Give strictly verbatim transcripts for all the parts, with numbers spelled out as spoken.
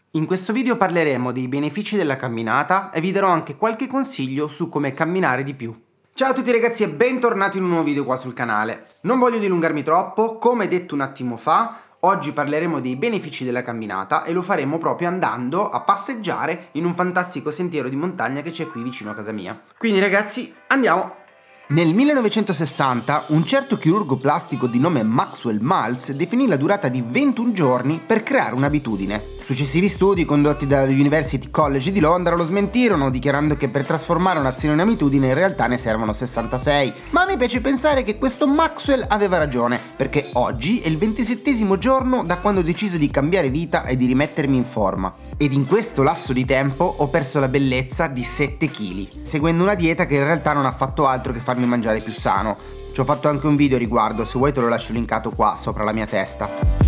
In questo video parleremo dei benefici della camminata e vi darò anche qualche consiglio su come camminare di più. Ciao a tutti ragazzi e bentornati in un nuovo video qua sul canale. Non voglio dilungarmi troppo, come detto un attimo fa, oggi parleremo dei benefici della camminata e lo faremo proprio andando a passeggiare in un fantastico sentiero di montagna che c'è qui vicino a casa mia. Quindi ragazzi, andiamo! Nel millenovecentosessanta un certo chirurgo plastico di nome Maxwell Maltz definì la durata di ventuno giorni per creare un'abitudine. Successivi studi condotti dall'University College di Londra lo smentirono, dichiarando che per trasformare un'azione in abitudine in realtà ne servono sessantasei. Ma a me piace pensare che questo Maxwell aveva ragione, perché oggi è il ventisettesimo giorno da quando ho deciso di cambiare vita e di rimettermi in forma. Ed in questo lasso di tempo ho perso la bellezza di sette chili, seguendo una dieta che in realtà non ha fatto altro che farmi mangiare più sano. Ci ho fatto anche un video a riguardo, se vuoi te lo lascio linkato qua sopra la mia testa.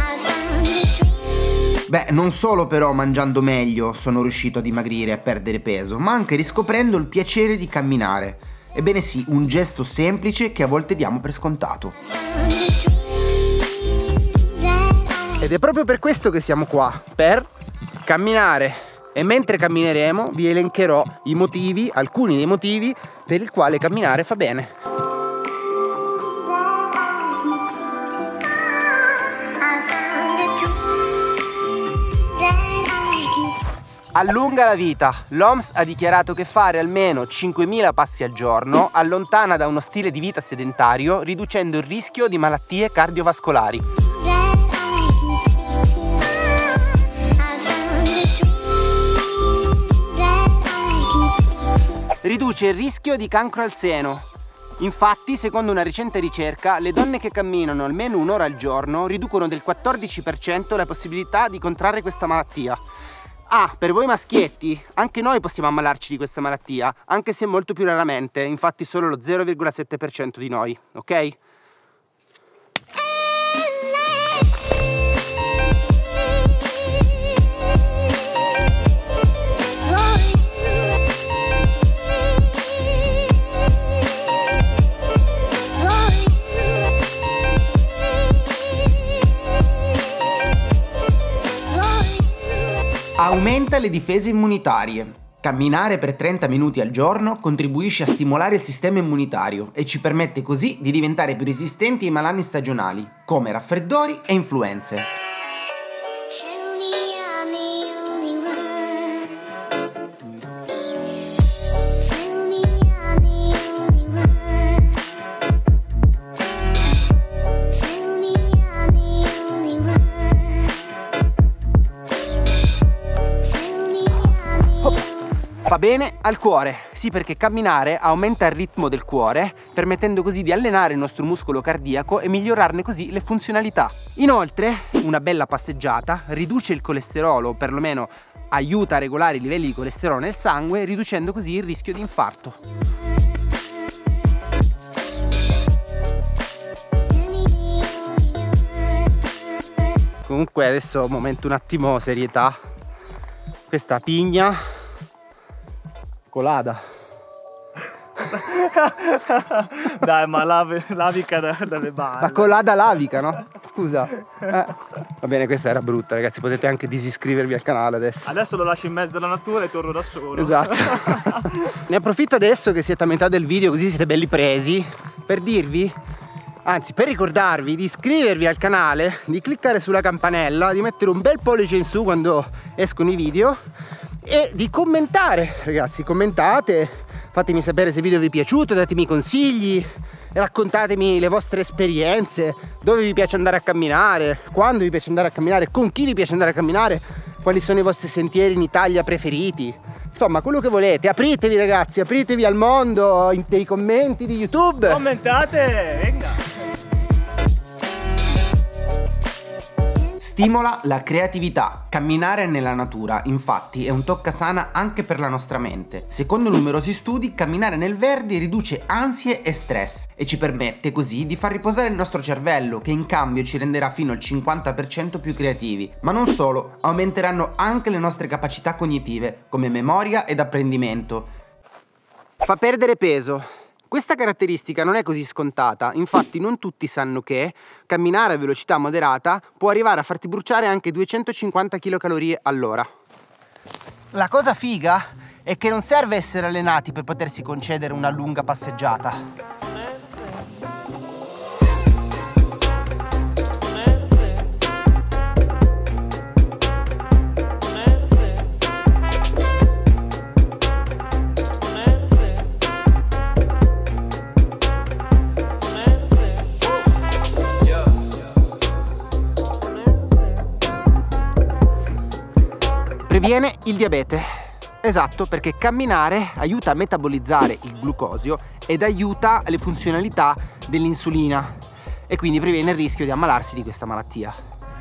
Beh, non solo però mangiando meglio sono riuscito a dimagrire e a perdere peso, ma anche riscoprendo il piacere di camminare. Ebbene sì, un gesto semplice che a volte diamo per scontato. Ed è proprio per questo che siamo qua, per camminare. E mentre cammineremo vi elencherò i motivi, alcuni dei motivi per il quale camminare fa bene. Allunga la vita. L'O M S ha dichiarato che fare almeno cinquemila passi al giorno allontana da uno stile di vita sedentario, riducendo il rischio di malattie cardiovascolari. Riduce il rischio di cancro al seno. Infatti, secondo una recente ricerca, le donne che camminano almeno un'ora al giorno riducono del quattordici per cento la possibilità di contrarre questa malattia. Ah, per voi maschietti, anche noi possiamo ammalarci di questa malattia, anche se molto più raramente, infatti solo lo zero virgola sette per cento di noi, ok? Aumenta le difese immunitarie. Camminare per trenta minuti al giorno contribuisce a stimolare il sistema immunitario e ci permette così di diventare più resistenti ai malanni stagionali, come raffreddori e influenze. Fa bene al cuore, sì, perché camminare aumenta il ritmo del cuore, permettendo così di allenare il nostro muscolo cardiaco e migliorarne così le funzionalità. Inoltre, una bella passeggiata riduce il colesterolo, o perlomeno aiuta a regolare i livelli di colesterolo nel sangue, riducendo così il rischio di infarto. Comunque adesso momento un attimo serietà. Questa pigna colada. Dai, ma lav lavica da, dalle balle. La colada lavica, no? Scusa. Eh. Va bene, questa era brutta, ragazzi. Potete anche disiscrivervi al canale adesso. Adesso lo lascio in mezzo alla natura e torno da solo. Esatto. Ne approfitto adesso che siete a metà del video, così siete belli presi, per dirvi, anzi per ricordarvi di iscrivervi al canale, di cliccare sulla campanella, di mettere un bel pollice in su quando escono i video e di commentare, ragazzi. Commentate, fatemi sapere se il video vi è piaciuto, datemi consigli, raccontatemi le vostre esperienze, dove vi piace andare a camminare, quando vi piace andare a camminare, con chi vi piace andare a camminare, quali sono i vostri sentieri in Italia preferiti, insomma quello che volete. Apritevi ragazzi, apritevi al mondo, nei commenti di YouTube, commentate, venga. Stimola la creatività. Camminare nella natura, infatti, è un toccasana anche per la nostra mente. Secondo numerosi studi, camminare nel verde riduce ansie e stress e ci permette così di far riposare il nostro cervello, che in cambio ci renderà fino al cinquanta per cento più creativi. Ma non solo, aumenteranno anche le nostre capacità cognitive, come memoria ed apprendimento. Fa perdere peso. Questa caratteristica non è così scontata, infatti non tutti sanno che camminare a velocità moderata può arrivare a farti bruciare anche duecentocinquanta chilocalorie all'ora. La cosa figa è che non serve essere allenati per potersi concedere una lunga passeggiata. Previene il diabete. Esatto, perché camminare aiuta a metabolizzare il glucosio ed aiuta le funzionalità dell'insulina e quindi previene il rischio di ammalarsi di questa malattia.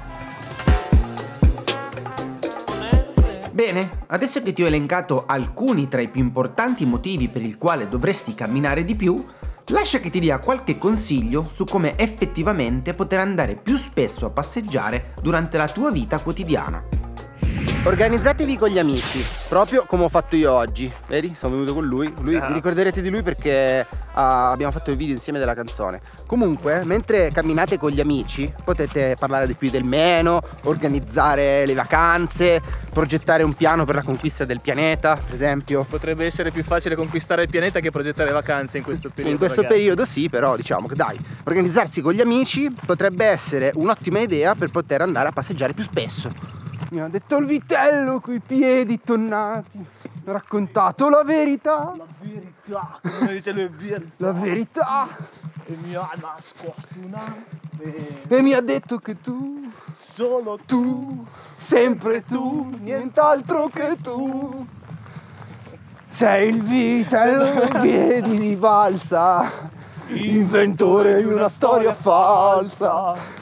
Bene, adesso che ti ho elencato alcuni tra i più importanti motivi per il quale dovresti camminare di più, lascia che ti dia qualche consiglio su come effettivamente poter andare più spesso a passeggiare durante la tua vita quotidiana. Organizzatevi con gli amici, proprio come ho fatto io oggi. Vedi? Sono venuto con lui. Lui vi ricorderete di lui perché uh, abbiamo fatto il video insieme della canzone. Comunque, mentre camminate con gli amici, potete parlare di più del meno, organizzare le vacanze, progettare un piano per la conquista del pianeta, per esempio. Potrebbe essere più facile conquistare il pianeta che progettare vacanze in questo periodo. Sì, in questo ragazzi. periodo sì, però diciamo che dai, organizzarsi con gli amici potrebbe essere un'ottima idea per poter andare a passeggiare più spesso. Mi ha detto il vitello coi piedi tonnati, mi ha raccontato la verità. La verità, come dice lui, verità. La verità. E mi ha nascosto una verità. E mi ha detto che tu, solo tu, sempre tu, nient'altro che tu, sei il vitello coi piedi di balsa, inventore di una storia falsa.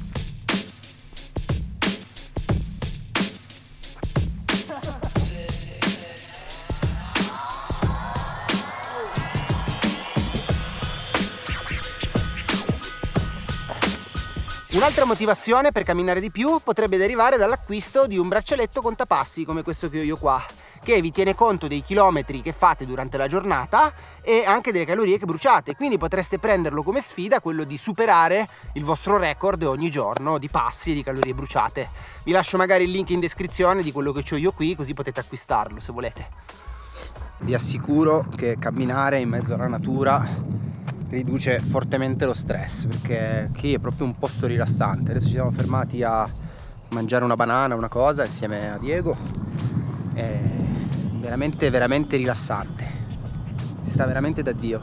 Un'altra motivazione per camminare di più potrebbe derivare dall'acquisto di un braccialetto contapassi come questo che ho io qua, che vi tiene conto dei chilometri che fate durante la giornata e anche delle calorie che bruciate, quindi potreste prenderlo come sfida, quello di superare il vostro record ogni giorno di passi e di calorie bruciate. Vi lascio magari il link in descrizione di quello che ho io qui, così potete acquistarlo se volete. Vi assicuro che camminare in mezzo alla natura riduce fortemente lo stress, perché qui è proprio un posto rilassante. Adesso ci siamo fermati a mangiare una banana, una cosa insieme a Diego. È veramente veramente rilassante, si sta veramente da Dio.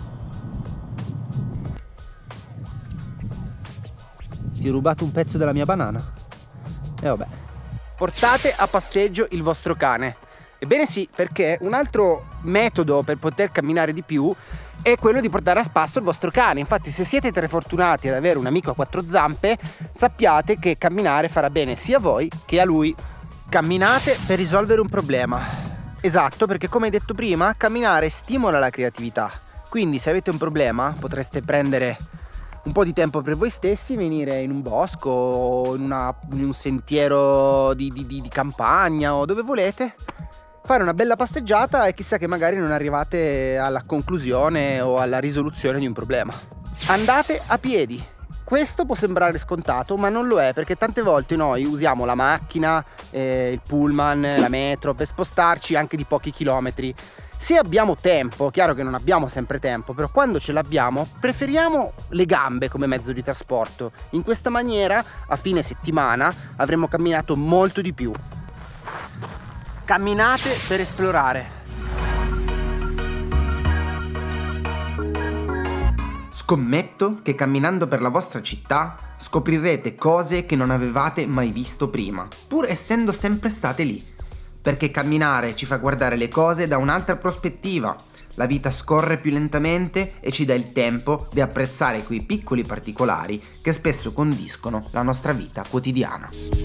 Ti ho rubato un pezzo della mia banana e vabbè. Portate a passeggio il vostro cane. Ebbene sì, perché un altro metodo per poter camminare di più è quello di portare a spasso il vostro cane. Infatti, se siete tre fortunati ad avere un amico a quattro zampe, sappiate che camminare farà bene sia a voi che a lui. Camminate per risolvere un problema. Esatto, perché come detto prima, camminare stimola la creatività. Quindi se avete un problema potreste prendere un po' di tempo per voi stessi, venire in un bosco o in, una, in un sentiero di, di, di, di campagna o dove volete, fare una bella passeggiata e chissà che magari non arrivate alla conclusione o alla risoluzione di un problema. Andate a piedi. Questo può sembrare scontato, ma non lo è, perché tante volte noi usiamo la macchina, eh, il pullman, la metro per spostarci anche di pochi chilometri. Se abbiamo tempo, chiaro che non abbiamo sempre tempo, però quando ce l'abbiamo preferiamo le gambe come mezzo di trasporto. In questa maniera a fine settimana avremo camminato molto di più. Camminate per esplorare. Scommetto che camminando per la vostra città scoprirete cose che non avevate mai visto prima, pur essendo sempre state lì. Perché camminare ci fa guardare le cose da un'altra prospettiva. La vita scorre più lentamente e ci dà il tempo di apprezzare quei piccoli particolari che spesso condiscono la nostra vita quotidiana.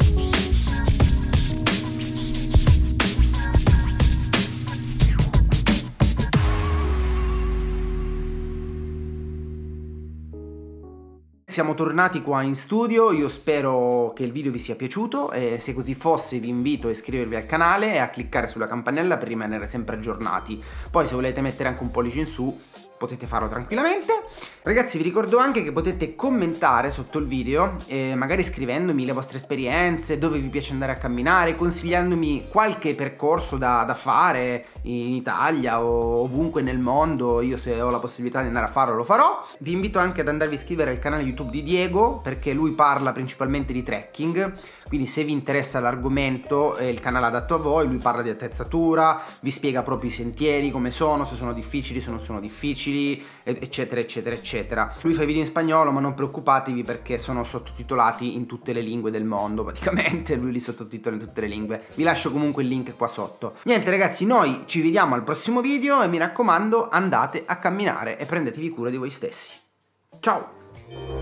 Siamo tornati qua in studio, io spero che il video vi sia piaciuto e se così fosse vi invito a iscrivervi al canale e a cliccare sulla campanella per rimanere sempre aggiornati. Poi se volete mettere anche un pollice in su potete farlo tranquillamente. Ragazzi, vi ricordo anche che potete commentare sotto il video, eh, magari scrivendomi le vostre esperienze, dove vi piace andare a camminare, consigliandomi qualche percorso da, da fare in Italia o ovunque nel mondo. Io, se ho la possibilità di andare a farlo, lo farò. Vi invito anche ad andarvi a iscrivere al canale YouTube di Diego, perché lui parla principalmente di trekking, quindi se vi interessa l'argomento è il canale adatto a voi. Lui parla di attrezzatura, vi spiega proprio i sentieri, come sono, se sono difficili, se non sono difficili, eccetera eccetera eccetera. Lui fa i video in spagnolo, ma non preoccupatevi perché sono sottotitolati in tutte le lingue del mondo praticamente. Lui li sottotitola in tutte le lingue. Vi lascio comunque il link qua sotto. Niente ragazzi, noi ci vediamo al prossimo video e mi raccomando, andate a camminare e prendetevi cura di voi stessi. Ciao!